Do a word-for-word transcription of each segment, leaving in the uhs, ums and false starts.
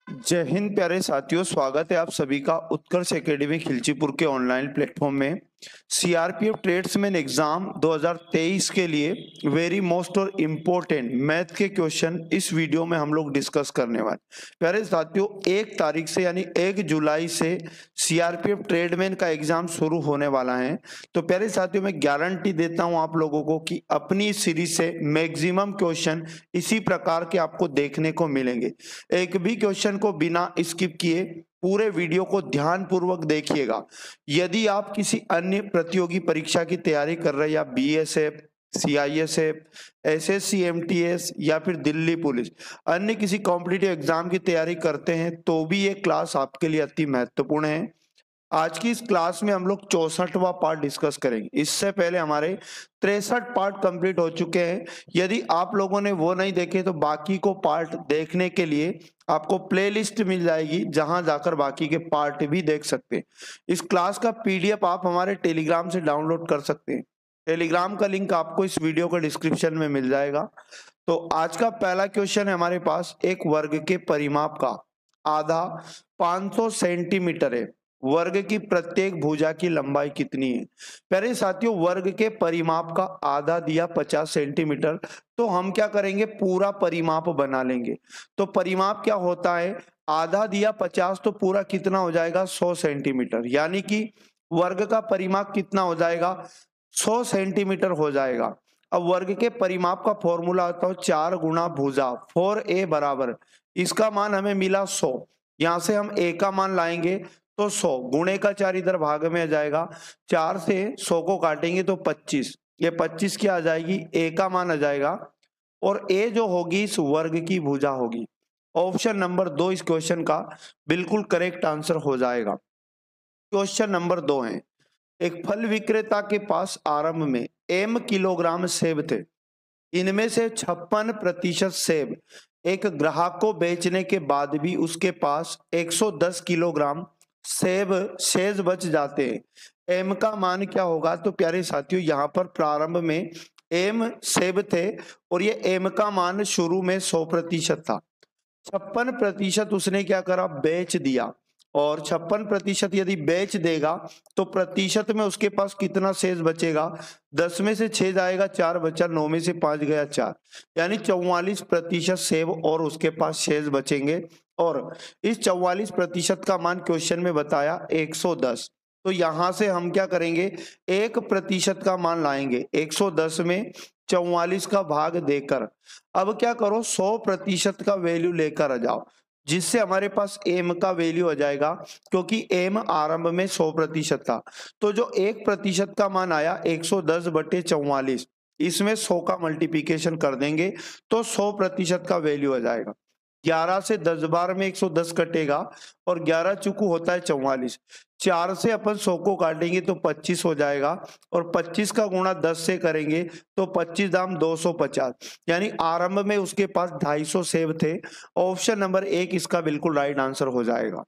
जय हिंद प्यारे साथियों, स्वागत है आप सभी का उत्कर्ष एकेडमी खिलचीपुर के ऑनलाइन प्लेटफॉर्म में। सीआरपीएफ ट्रेड्समैन एग्जाम दो हज़ार तेईस के लिए वेरी मोस्ट और इम्पोर्टेंट मैथ के क्वेश्चन इस वीडियो में हम लोग डिस्कस करने वाले। प्यारे साथियों, एक तारीख से यानी एक जुलाई से सीआरपीएफ ट्रेडमैन का एग्जाम शुरू होने वाला है। तो प्यारे साथियों, मैं गारंटी देता हूं आप लोगों को कि अपनी सीरीज से मैक्सिमम क्वेश्चन इसी प्रकार के आपको देखने को मिलेंगे। एक भी क्वेश्चन को बिना स्किप किए पूरे वीडियो को ध्यान पूर्वक देखिएगा। यदि आप किसी अन्य प्रतियोगी परीक्षा की तैयारी कर रहे हैं या बीएसएफ, सीआईएसएफ, एसएससी, एमटीएस या फिर दिल्ली पुलिस, अन्य किसी कॉम्पिटिटिव एग्जाम की तैयारी करते हैं तो भी ये क्लास आपके लिए अति महत्वपूर्ण है। आज की इस क्लास में हम लोग चौसठवां पार्ट डिस्कस करेंगे। इससे पहले हमारे तिरसठ पार्ट कंप्लीट हो चुके हैं। यदि आप लोगों ने वो नहीं देखे तो बाकी को पार्ट देखने के लिए आपको प्लेलिस्ट मिल जाएगी, जहां जाकर बाकी के पार्ट भी देख सकते हैं। इस क्लास का पीडीएफ आप हमारे टेलीग्राम से डाउनलोड कर सकते हैं। टेलीग्राम का लिंक आपको इस वीडियो के डिस्क्रिप्शन में मिल जाएगा। तो आज का पहला क्वेश्चन है हमारे पास, एक वर्ग के परिमाप का आधा पाँच सौ सेंटीमीटर है। वर्ग की प्रत्येक भुजा की लंबाई कितनी है? प्यारे साथियों, वर्ग के परिमाप का आधा दिया पचास सेंटीमीटर, तो हम क्या करेंगे, पूरा परिमाप बना लेंगे। तो परिमाप क्या होता है, आधा दिया पचास तो पूरा कितना हो जाएगा, सौ सेंटीमीटर। यानी कि वर्ग का परिमाप कितना हो जाएगा, सौ सेंटीमीटर हो जाएगा। अब वर्ग के परिमाप का फॉर्मूला होता है चार गुणा भुजा, फोर ए बराबर, इसका मान हमें मिला सौ। यहां से हम ए का मान लाएंगे तो सौ गुणे का चार इधर भाग में आ जाएगा, चार से सौ को काटेंगे तो पच्चीस, ये पच्चीस क्या आ जाएगी, ए का मान आ जाएगा। और ए जो होगी इस वर्ग की भुजा होगी। ऑप्शन नंबर दो इस क्वेश्चन का बिल्कुल करेक्ट आंसर हो जाएगा। क्वेश्चन नंबर दो है, एक फल विक्रेता के पास आरंभ में एम किलोग्राम सेब थे। इनमें से छप्पन प्रतिशत सेब एक ग्राहक को बेचने के बाद भी उसके पास एक सौ दस किलोग्राम सेब शेष बच जाते हैं। एम का मान क्या होगा? तो प्यारे साथियों, यहाँ पर प्रारंभ में एम सेब थे और ये एम का मान शुरू में सौ प्रतिशत था। छप्पन प्रतिशत उसने क्या करा, बेच दिया। और छप्पन प्रतिशत यदि बेच देगा तो प्रतिशत में उसके पास कितना शेष बचेगा, दस में से छह जाएगा, चार बचा, नौ में से पांच गया चार, यानी चौवालीस प्रतिशत सेब और उसके पास शेष बचेंगे। और इस चौवालीस प्रतिशत का मान क्वेश्चन में बताया एक सौ दस। तो यहां से हम क्या करेंगे, एक प्रतिशत का मान लाएंगे, एक सौ दस में चौवालीस का भाग देकर। अब क्या करो, सौ प्रतिशत का वैल्यू लेकर आ जाओ, जिससे हमारे पास एम का वैल्यू आ जाएगा, क्योंकि एम आरंभ में सौ प्रतिशत था। तो जो एक प्रतिशत का मान आया एक सौ दस बटे चौवालीस, इसमें सौ का मल्टीप्लीकेशन कर देंगे तो सौ प्रतिशत का वैल्यू आ जाएगा। ग्यारह से दस बार में एक सौ दस कटेगा और ग्यारह चुकू होता है चौवालीस, चार से अपन सौ को काटेंगे तो पच्चीस हो जाएगा और पच्चीस का गुणा दस से करेंगे तो पच्चीस दाम दो सौ पचास, यानी आरंभ में उसके पास ढाई सौ सेब थे। ऑप्शन नंबर एक इसका बिल्कुल राइट आंसर हो जाएगा।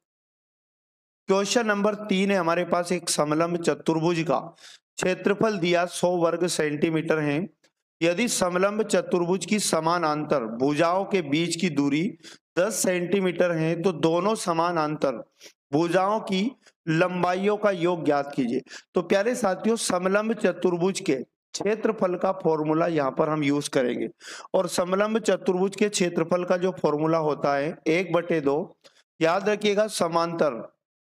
क्वेश्चन नंबर तीन है हमारे पास, एक समलंब चतुर्भुज का क्षेत्रफल दिया सौ वर्ग सेंटीमीटर है। यदि समलंब चतुर्भुज की समानांतर भुजाओं के बीच की दूरी दस सेंटीमीटर है तो दोनों समानांतर भुजाओं की लंबाइयों का योग ज्ञात कीजिए। तो प्यारे साथियों, समलंब चतुर्भुज के क्षेत्रफल का फॉर्मूला यहाँ पर हम यूज करेंगे। और समलंब चतुर्भुज के क्षेत्रफल का जो फॉर्मूला होता है एक बटे दो, याद रखिएगा, समांतर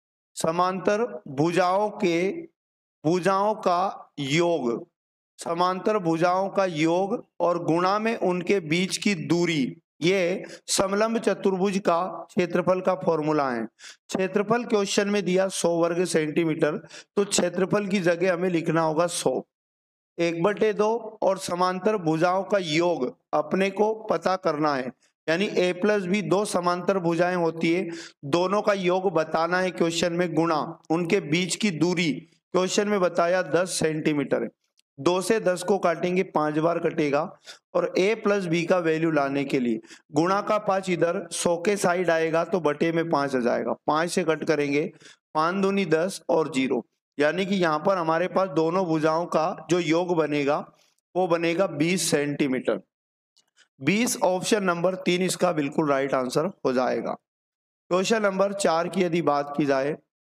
समांतर भुजाओं के भुजाओं का योग, समांतर भुजाओं का योग और गुणा में उनके बीच की दूरी, ये समलंब चतुर्भुज का क्षेत्रफल का फॉर्मूला है। क्षेत्रफल क्वेश्चन में दिया सौ वर्ग सेंटीमीटर, तो क्षेत्रफल की जगह हमें लिखना होगा सौ, एक बटे दो, और समांतर भुजाओं का योग अपने को पता करना है, यानी ए प्लस बी, दो समांतर भुजाएं होती है, दोनों का योग बताना है क्वेश्चन में, गुणा उनके बीच की दूरी क्वेश्चन में बताया दस सेंटीमीटर है। दो से दस को काटेंगे, पांच बार कटेगा, और a प्लस बी का वैल्यू लाने के लिए गुणा का पांच इधर सौ के साइड आएगा तो बटे में पांच आ जाएगा, पांच से कट करेंगे, पांच दूनी दस और जीरो, यानी कि यहाँ पर हमारे पास दोनों भुजाओं का जो योग बनेगा वो बनेगा बीस सेंटीमीटर। बीस ऑप्शन नंबर तीन इसका बिल्कुल राइट आंसर हो जाएगा। क्वेश्चन नंबर चार की यदि बात की जाए,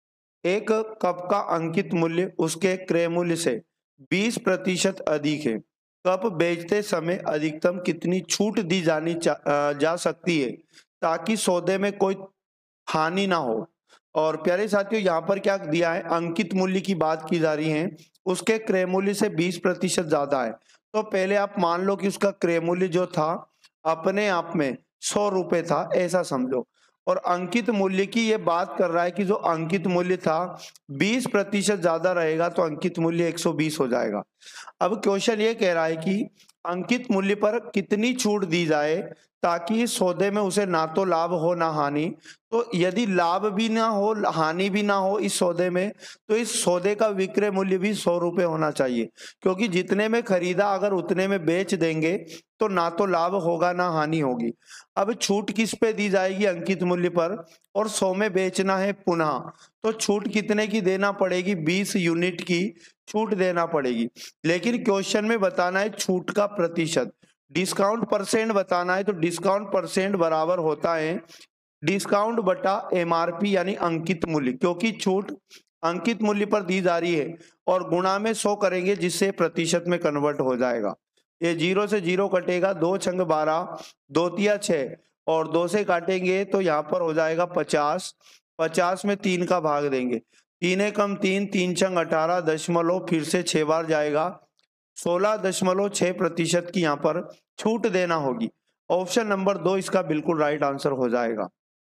एक कप का अंकित मूल्य उसके क्रय मूल्य से बीस प्रतिशत अधिक है। कप बेचते समय अधिकतम कितनी छूट दी जानी चा- अ, जा सकती है ताकि सौदे में कोई हानि ना हो। और प्यारे साथियों, यहाँ पर क्या दिया है, अंकित मूल्य की बात की जा रही है, उसके क्रय मूल्य से बीस प्रतिशत ज्यादा है। तो पहले आप मान लो कि उसका क्रय मूल्य जो था अपने आप में सौ रुपए था, ऐसा समझो। और अंकित मूल्य की ये बात कर रहा है कि जो अंकित मूल्य था बीस प्रतिशत ज्यादा रहेगा तो अंकित मूल्य एक सौ बीस हो जाएगा। अब क्वेश्चन ये कह रहा है कि अंकित मूल्य पर कितनी छूट दी जाए ताकि इस सौदे में उसे ना तो लाभ हो ना हानि। तो यदि लाभ भी ना हो हानि भी ना हो इस सौदे में, तो इस सौदे का विक्रय मूल्य भी सौ रुपए होना चाहिए, क्योंकि जितने में खरीदा अगर उतने में बेच देंगे तो ना तो लाभ होगा ना हानि होगी। अब छूट किस पे दी जाएगी, अंकित मूल्य पर, और सौ में बेचना है पुनः, तो छूट कितने की देना पड़ेगी, बीस यूनिट की छूट देना पड़ेगी। लेकिन क्वेश्चन में बताना है छूट का प्रतिशत, डिस्काउंट परसेंट बताना है, तो डिस्काउंट परसेंट बराबर होता है डिस्काउंट बटा एमआरपी यानी अंकित मूल्य, क्योंकि छूट अंकित मूल्य पर दी जा रही है, और गुणा में सौ करेंगे जिससे प्रतिशत में कन्वर्ट हो जाएगा। ये जीरो से जीरो कटेगा, दो छंग बारह, दो तिया छह, और दो से काटेंगे तो यहाँ पर हो जाएगा पचास। पचास में तीन का भाग देंगे, तीन एकम तीन, तीन छंग अठारह दशमलव, फिर से छह बार जाएगा, सोलह दशमलव छह प्रतिशत की यहाँ पर छूट देना होगी। ऑप्शन नंबर दो इसका बिल्कुल राइट आंसर हो जाएगा।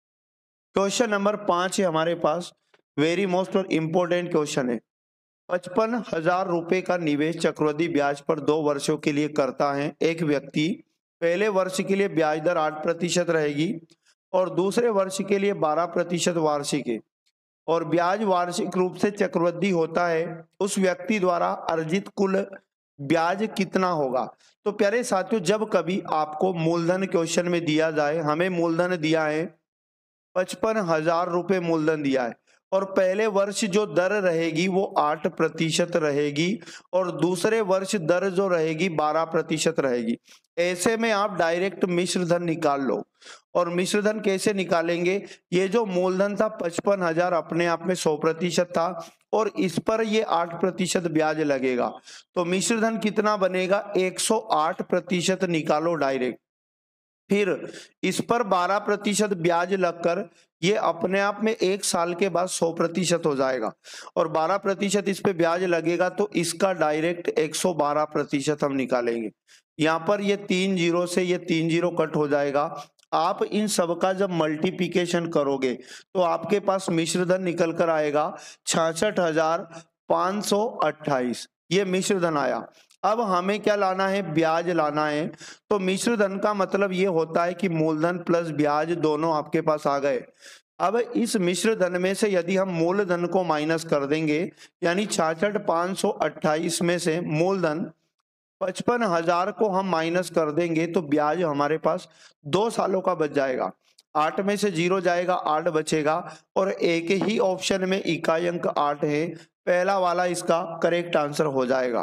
क्वेश्चन नंबर पांच है हमारे पास, वेरी मोस्ट और इम्पोर्टेंट क्वेश्चन है। पचपन हजार रुपए का निवेश चक्रवृद्धि ब्याज पर दो वर्षों के लिए करता है एक व्यक्ति। पहले वर्ष के लिए ब्याज दर आठ प्रतिशत रहेगी और दूसरे वर्ष के लिए बारह प्रतिशत वार्षिक है, और ब्याज वार्षिक रूप से चक्रवृद्धि होता है। उस व्यक्ति द्वारा अर्जित कुल ब्याज कितना होगा। तो प्यारे साथियों, जब कभी आपको मूलधन क्वेश्चन में दिया जाए, हमें मूलधन दिया है पचपन हजार रुपए मूलधन दिया है, और पहले वर्ष जो दर रहेगी वो आठ प्रतिशत रहेगी और दूसरे वर्ष दर जो रहेगी बारह प्रतिशत रहेगी। ऐसे में आप डायरेक्ट मिश्र धन निकाल लो। और मिश्र धन कैसे निकालेंगे, ये जो मूलधन था पचपन हजार अपने आप में सौ प्रतिशत था और इस पर ये आठ प्रतिशत ब्याज लगेगा, तो मिश्र धन कितना बनेगा, एक सौ आठ प्रतिशत निकालो डायरेक्ट। फिर इस पर बारह प्रतिशत ब्याज लगकर ये अपने आप में एक साल के बाद सौ प्रतिशत हो जाएगा, और बारह प्रतिशत इस पे ब्याज लगेगा तो इसका डायरेक्ट एक सौ बारह प्रतिशत हम निकालेंगे। यहाँ पर ये तीन जीरो से ये तीन जीरो कट हो जाएगा। आप इन सब का जब मल्टीप्लिकेशन करोगे तो आपके पास मिश्र धन निकल कर आएगा छियासठ हजार पांच सौ अट्ठाईस, ये मिश्र धन आया। अब हमें क्या लाना है, ब्याज लाना है। तो मिश्र धन का मतलब ये होता है कि मूलधन प्लस ब्याज दोनों आपके पास आ गए। अब इस मिश्र धन में से यदि हम मूलधन को माइनस कर देंगे, यानी छियासठ पांच सौ अट्ठाईस में से मूलधन पचपन हजार को हम माइनस कर देंगे तो ब्याज हमारे पास दो सालों का बच जाएगा। आठ में से जीरो जाएगा, आठ बचेगा, और एक ही ऑप्शन में इकाई अंक आठ है, पहला वाला इसका करेक्ट आंसर हो जाएगा।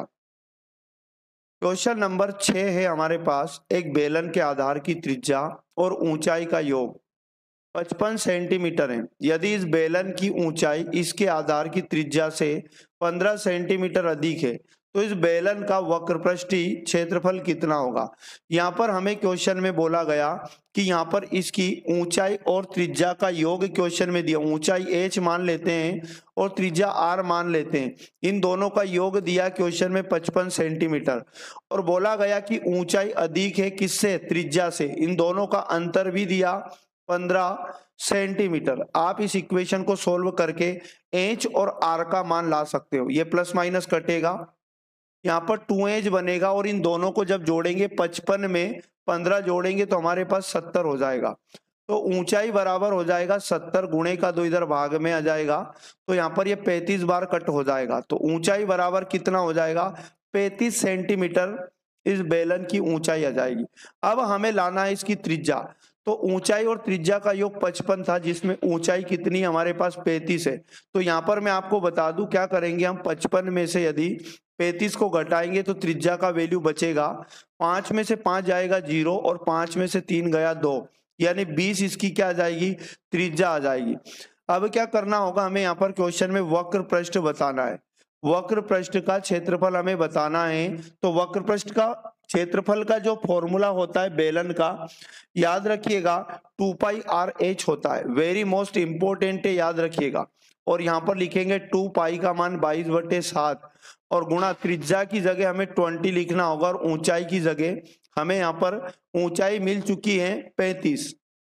क्वेश्चन नंबर छह है हमारे पास, एक बेलन के आधार की त्रिज्या और ऊंचाई का योग पचपन सेंटीमीटर है। यदि इस बेलन की ऊंचाई इसके आधार की त्रिज्या से पंद्रह सेंटीमीटर अधिक है तो इस बेलन का वक्रपृष्ठी क्षेत्रफल कितना होगा। यहाँ पर हमें क्वेश्चन में बोला गया कि यहाँ पर इसकी ऊंचाई और त्रिज्या का योग क्वेश्चन में दिया, ऊंचाई h मान लेते हैं और त्रिज्या r मान लेते हैं, इन दोनों का योग दिया क्वेश्चन में पचपन सेंटीमीटर, और बोला गया कि ऊंचाई अधिक है किससे, त्रिज्या से, इन दोनों का अंतर भी दिया पंद्रह सेंटीमीटर। आप इस इक्वेशन को सोल्व करके h और r का मान ला सकते हो, ये प्लस माइनस कटेगा, यहाँ पर टू एच बनेगा, और इन दोनों को जब जोड़ेंगे पचपन में पंद्रह जोड़ेंगे तो हमारे पास सत्तर हो जाएगा। तो ऊंचाई बराबर हो जाएगा सत्तर गुणे का दो इधर भाग में आ जाएगा, तो यहाँ पर ये पैंतीस बार कट हो जाएगा, तो ऊंचाई बराबर कितना हो जाएगा, पैंतीस सेंटीमीटर इस बेलन की ऊंचाई आ जाएगी। अब हमें लाना है इसकी त्रिज्या, तो ऊंचाई और त्रिज्या का योग पचपन था जिसमें ऊंचाई कितनी हमारे पास पैंतीस है। तो यहाँ पर मैं आपको बता दूं क्या करेंगे हम, पचपन में से यदि पैंतीस को घटाएंगे तो त्रिज्या का वैल्यू बचेगा, पांच में से पांच जाएगा जीरो और पांच में से तीन गया दो, यानी बीस इसकी क्या आ जाएगी, त्रिज्या आ जाएगी। अब क्या करना होगा, हमें यहाँ पर क्वेश्चन में वक्र पृष्ठ बताना है। वक्र पृष्ठ का क्षेत्रफल हमें बताना है। तो वक्र पृष्ठ का क्षेत्रफल का जो फॉर्मूला होता है बेलन का, याद रखिएगा टू पाई आर एच होता है। वेरी मोस्ट इंपोर्टेंट है, याद रखिएगा। और यहाँ पर लिखेंगे टू पाई का मान बाईस बटे सात और गुणा त्रिज्या की जगह हमें ट्वेंटी लिखना होगा और ऊंचाई की जगह हमें यहाँ पर ऊंचाई मिल चुकी है पैंतीस।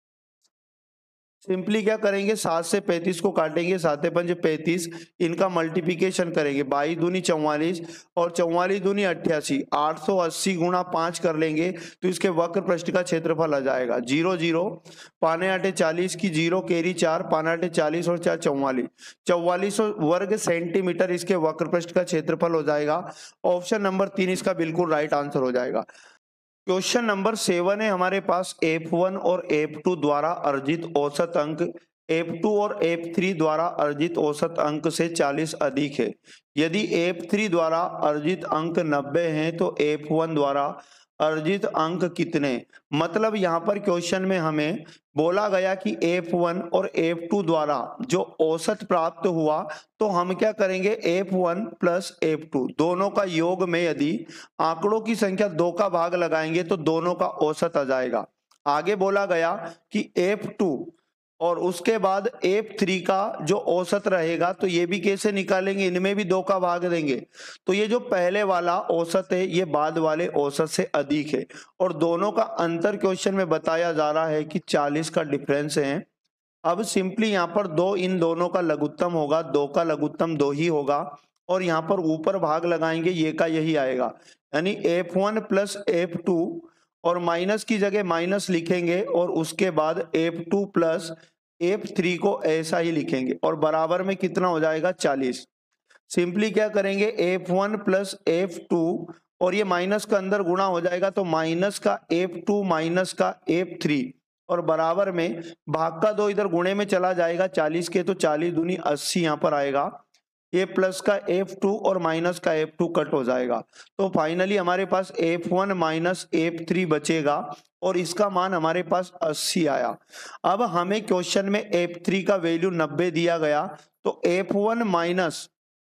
सिंपली क्या करेंगे, सात से पैंतीस को काटेंगे, सात पंच पैंतीस, इनका मल्टीप्लिकेशन करेंगे, बाईस दूनी चौवालीस और चौवालीस दूनी अट्ठासी, आठ सौ अस्सी गुणा पांच कर लेंगे तो इसके वक्र पृष्ठ का क्षेत्रफल आ जाएगा जीरो जीरो, पाने आटे चालीस की जीरो केरी चार, पाने आटे चालीस और चार चौवालीस, चौवालीस वर्ग सेंटीमीटर इसके वक्र पृष्ठ का क्षेत्रफल हो जाएगा। ऑप्शन नंबर तीन इसका बिल्कुल राइट आंसर हो जाएगा। क्वेश्चन नंबर सेवन है हमारे पास, एफ वन और एफ टू द्वारा अर्जित औसत अंक एफ टू और एफ थ्री द्वारा अर्जित औसत अंक से चालीस अधिक है। यदि एफ थ्री द्वारा अर्जित अंक नब्बे हैं तो एफ वन द्वारा अर्जित अंक कितने। मतलब यहाँ पर क्वेश्चन में हमें बोला गया कि एफ वन और एफ टू द्वारा जो औसत प्राप्त हुआ तो हम क्या करेंगे, F one plus F two दोनों का योग में यदि आंकड़ों की संख्या दो का भाग लगाएंगे तो दोनों का औसत आ जाएगा। आगे बोला गया कि एफ टू और उसके बाद एफ थ्री का जो औसत रहेगा तो ये भी कैसे निकालेंगे, इनमें भी दो का भाग देंगे। तो ये जो पहले वाला औसत है ये बाद वाले औसत से अधिक है और दोनों का अंतर क्वेश्चन में बताया जा रहा है कि चालीस का डिफरेंस है। अब सिंपली यहाँ पर दो इन दोनों का लघुत्तम होगा, दो का लघुत्तम दो ही होगा और यहाँ पर ऊपर भाग लगाएंगे, ये का यही आएगा, यानी F one plus F two और माइनस की जगह माइनस लिखेंगे और उसके बाद F two plus F three को ऐसा ही लिखेंगे और बराबर में कितना हो जाएगा, चालीस। सिंपली क्या करेंगे, F one plus F two और ये माइनस का अंदर गुणा हो जाएगा तो माइनस का एफ टू माइनस का एफ थ्री और बराबर में भाग का दो इधर गुणे में चला जाएगा चालीस के, तो चालीस दूनी अस्सी यहाँ पर आएगा। ये प्लस का एफ टू और माइनस का एफ टू कट हो जाएगा तो फाइनली हमारे पास F one minus F three बचेगा और इसका मान हमारे पास अस्सी आया। अब हमें क्वेश्चन में एफ थ्री का वैल्यू नब्बे दिया गया तो F one minus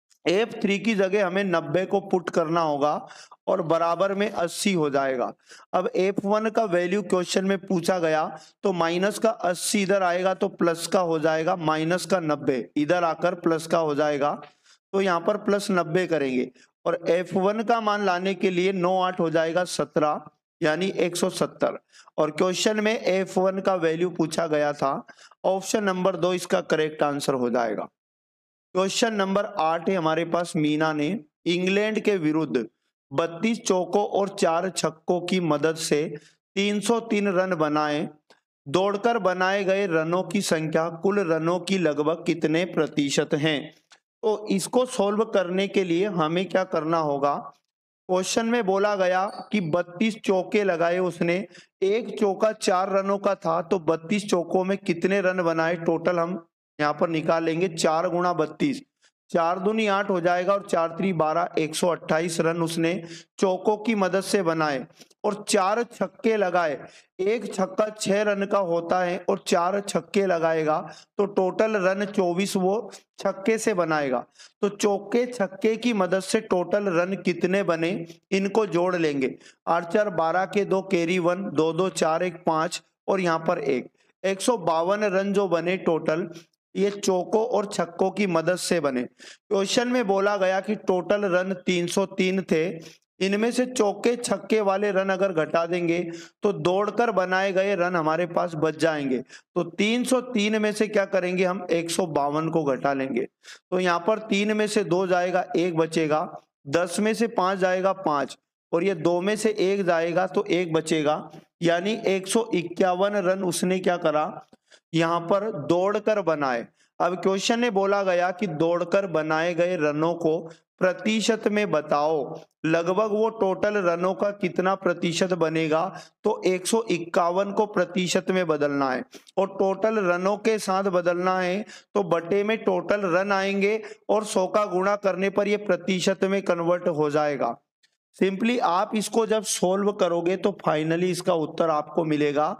F three की जगह हमें नब्बे को पुट करना होगा और बराबर में अस्सी हो जाएगा। अब एफ वन का वैल्यू क्वेश्चन में पूछा गया तो माइनस का अस्सी इधर आएगा तो प्लस का हो जाएगा, माइनस का नब्बे इधर आकर प्लस का हो जाएगा तो यहाँ पर प्लस नब्बे करेंगे और एफ वन का मान लाने के लिए नौ आठ हो जाएगा सत्रह यानी एक सौ सत्तर और क्वेश्चन में एफ वन का वैल्यू पूछा गया था। ऑप्शन नंबर दो इसका करेक्ट आंसर हो जाएगा। क्वेश्चन नंबर आठ है हमारे पास, मीना ने इंग्लैंड के विरुद्ध बत्तीस चौकों और चार छक्कों की मदद से तीन सौ तीन रन बनाए। दौड़कर बनाए गए रनों की संख्या कुल रनों की लगभग कितने प्रतिशत हैं। तो इसको सॉल्व करने के लिए हमें क्या करना होगा, क्वेश्चन में बोला गया कि बत्तीस चौके लगाए उसने, एक चौका चार रनों का था तो बत्तीस चौकों में कितने रन बनाए टोटल हम यहाँ पर निकाल लेंगे। चार गुणा बत्तीस, चार दूनी आठ हो जाएगा और चार त्री बारह, एक सौ अट्ठाईस रन उसने चौकों की मदद से बनाए और चार छक्के लगाए। एक छक्का छह रन का होता है और चार छक्के लगाएगा तो टोटल रन चौबीस वो छक्के से बनाएगा। तो चौके छक्के की मदद से टोटल रन कितने बने इनको जोड़ लेंगे। आठ चार बारह के दो कैरी वन, दो दो चार एक पांच और यहाँ पर एक, एक सौ बावन रन जो बने टोटल ये चौकों और छक्कों की मदद से बने। क्वेश्चन में बोला गया कि टोटल रन तीन सौ तीन थे, इनमें से चौके छक्के वाले रन अगर घटा देंगे तो दौड़कर बनाए गए रन हमारे पास बच जाएंगे। तो तीन सौ तीन में से क्या करेंगे हम एक सौ बावन को घटा लेंगे तो यहाँ पर तीन में से दो जाएगा एक बचेगा, दस में से पांच जाएगा पांच और ये दो में से एक जाएगा तो एक बचेगा, यानी एक सौ इक्यावन रन उसने क्या करा यहाँ पर दौड़कर बनाए। अब क्वेश्चन ने बोला गया कि दौड़कर बनाए गए रनों को प्रतिशत में बताओ, लगभग वो टोटल रनों का कितना प्रतिशत बनेगा। तो एक सौ इक्यावन को प्रतिशत में बदलना है और टोटल रनों के साथ बदलना है तो बटे में टोटल रन आएंगे और सौ का गुणा करने पर ये प्रतिशत में कन्वर्ट हो जाएगा। सिंपली आप इसको जब सोल्व करोगे तो फाइनली इसका उत्तर आपको मिलेगा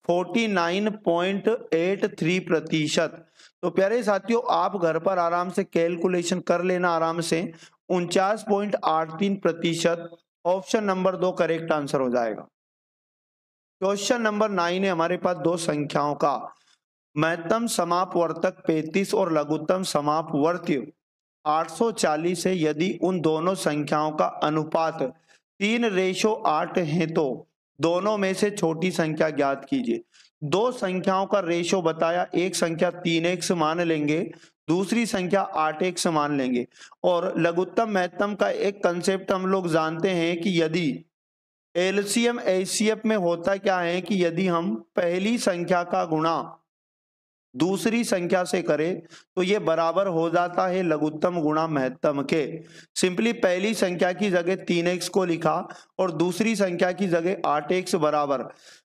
उनचास पॉइंट आठ तीन प्रतिशत। तो प्यारे साथियों, आप घर पर आराम से कैलकुलेशन कर लेना आराम से। उनचास पॉइंट आठ तीन प्रतिशत ऑप्शन नंबर दो करेक्ट आंसर हो जाएगा। क्वेश्चन नंबर नाइन है हमारे पास दो संख्याओं का। महत्तम समापवर्तक पैंतीस और लघुत्तम समापवर्त्य आठ सौ चालीस है। यदि उन दोनों संख्याओं का अनुपात तीन रेशो आठ है तो दोनों में से छोटी संख्या ज्ञात कीजिए। दो संख्याओं का रेशो बताया, एक संख्या तीन एक्स मान लेंगे, दूसरी संख्या आठ एक्स मान लेंगे। और लघुत्तम महत्तम का एक कंसेप्ट हम लोग जानते हैं कि यदि एलसीएम एचसीएफ में होता क्या है कि यदि हम पहली संख्या का गुणा दूसरी संख्या से करें तो ये बराबर हो जाता है लघुत्तम गुणा महत्तम के। सिंपली पहली संख्या की जगह तीन एक्स को लिखा और दूसरी संख्या की जगह आठ एक्स बराबर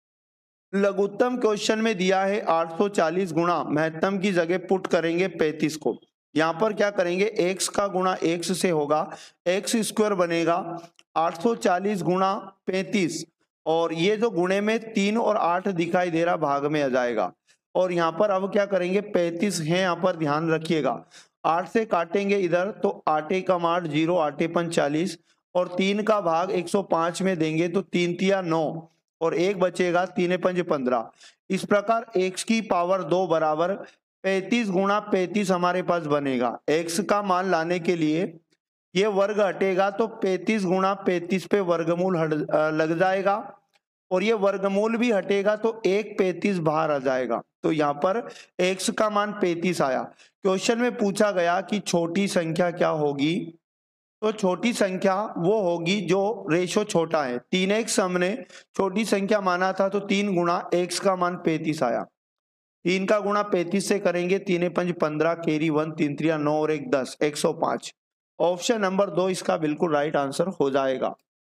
लघुत्तम क्वेश्चन में दिया है आठ सौ चालीस गुणा महत्तम की जगह पुट करेंगे पैंतीस को। यहाँ पर क्या करेंगे, x का गुणा x से होगा, एक्स स्क्वायर बनेगा आठ सौ चालीस गुणा पैंतीस, और ये जो गुणे में तीन और आठ दिखाई दे रहा भाग में आ जाएगा। और यहाँ पर अब क्या करेंगे, पैंतीस है यहाँ पर ध्यान रखिएगा, आठ से काटेंगे इधर तो आठ एकम आठ, जीरो आठ पन चालीस, और तीन का भाग एक सौ पांच में देंगे तो तीन तिया नौ और एक बचेगा, तीन पंज पंद्रह। इस प्रकार x की पावर दो बराबर पैंतीस गुणा पैंतीस हमारे पास बनेगा। x का मान लाने के लिए ये वर्ग हटेगा तो पैंतीस गुणा पैंतीस पे वर्गमूल हट लग जाएगा, और ये वर्गमूल भी हटेगा तो एक पैंतीस बाहर आ जाएगा। तो यहाँ पर x का मान पैंतीस आया। क्वेश्चन में पूछा गया कि छोटी संख्या क्या होगी, तो छोटी संख्या वो होगी जो रेशो छोटा है। तीन एक्स हमने छोटी संख्या माना था तो तीन गुणा एक्स का मान पैंतीस आया। तीन का गुणा पैंतीस से करेंगे, तीन पंज पंद्रह, केरी वन, तीन त्रिया नौ और एक दस, एक सौ पांच। ऑप्शन नंबर दो इसका बिल्कुल राइट आंसर हो जाएगा।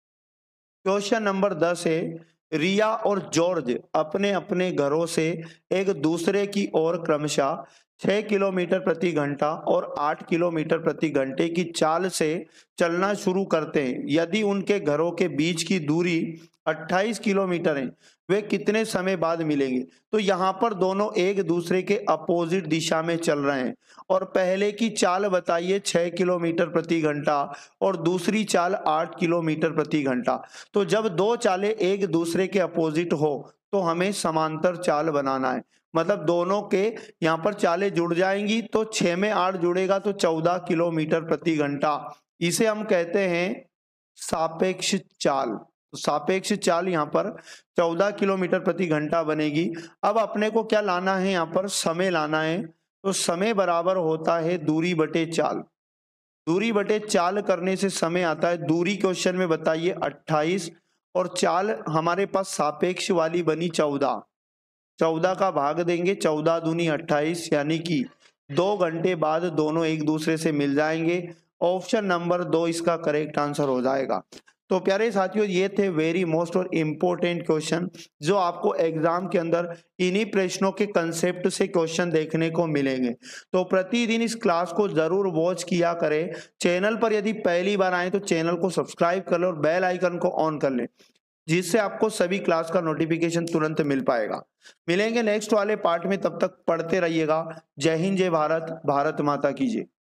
क्वेश्चन नंबर दस है, रिया और जॉर्ज अपने अपने घरों से एक दूसरे की ओर क्रमशः छह किलोमीटर प्रति घंटा और आठ किलोमीटर प्रति घंटे की चाल से चलना शुरू करते हैं। यदि उनके घरों के बीच की दूरी अट्ठाईस किलोमीटर है, वे कितने समय बाद मिलेंगे। तो यहाँ पर दोनों एक दूसरे के अपोजिट दिशा में चल रहे हैं, और पहले की चाल बताइए छह किलोमीटर प्रति घंटा और दूसरी चाल आठ किलोमीटर प्रति घंटा। तो जब दो चालें एक दूसरे के अपोजिट हो तो हमें समांतर चाल बनाना है, मतलब दोनों के यहाँ पर चालें जुड़ जाएंगी तो छह में आठ जुड़ेगा तो चौदह किलोमीटर प्रति घंटा। इसे हम कहते हैं सापेक्ष चाल। तो सापेक्ष चाल यहाँ पर चौदह किलोमीटर प्रति घंटा बनेगी। अब अपने को क्या लाना है, यहाँ पर समय लाना है। तो समय बराबर होता है दूरी बटे चाल। दूरी बटे चाल करने से समय आता है, दूरी क्वेश्चन में बताइए अट्ठाईस, और चाल हमारे पास सापेक्ष वाली बनी चौदह। चौदह का भाग देंगे, चौदह दूनी अट्ठाईस, यानी कि दो घंटे बाद दोनों एक दूसरे से मिल जाएंगे। ऑप्शन नंबर दो इसका करेक्ट आंसर हो जाएगा। तो प्यारे साथियों, ये थे वेरी मोस्ट और इम्पोर्टेंट क्वेश्चन जो आपको एग्जाम के अंदर इन्हीं प्रश्नों के कंसेप्ट से क्वेश्चन देखने को मिलेंगे। तो प्रतिदिन इस क्लास को जरूर वॉच किया करें। चैनल पर यदि पहली बार आए तो चैनल को सब्सक्राइब कर लें और बेल आइकन को ऑन कर लें, जिससे आपको सभी क्लास का नोटिफिकेशन तुरंत मिल पाएगा। मिलेंगे नेक्स्ट वाले पार्ट में, तब तक पढ़ते रहिएगा। जय हिंद, जय भारत, भारत माता की जय।